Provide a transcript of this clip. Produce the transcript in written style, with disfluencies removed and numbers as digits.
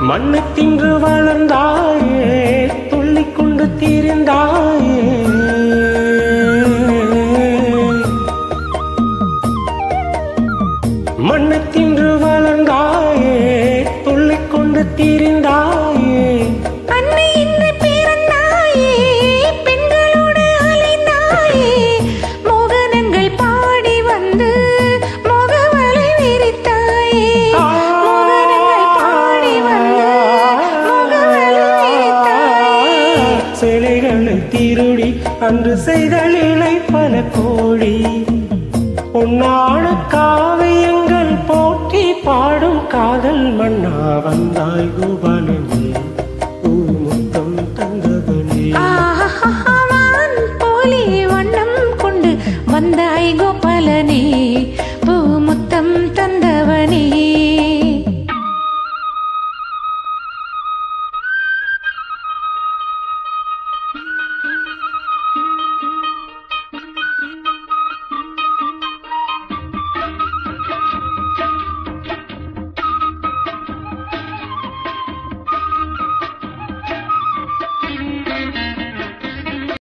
மண்ணை தின்று வளர்ந்தாயே, துள்ளிக் கொண்டு தீர்ந்தாயே. மண்ணை தின்று வளர்ந்தாயே, துள்ளிக் கொண்டு தீர்ந்தாயே. அன்னை இன்று பிறந்தாயே, பெண்களோடு அலைந்தாயே. மோகனங்கள் பாடி வந்து முகவலை விரித்தாயே. மோகனங்கள் பாடி வந்து முகவலை விரித்தாயே. சிலைகளை திருடி அன்று செய்தலிலை பல கோடி. பொன்னான காவியங்கள் போற்றி பாடும் காதல் மன்னா வந்தாய் கோபாலனே, பூமுத்தம் தந்தவனே. வான் போலே வண்ணம் கொண்டு வந்தாய் கோபாலனே.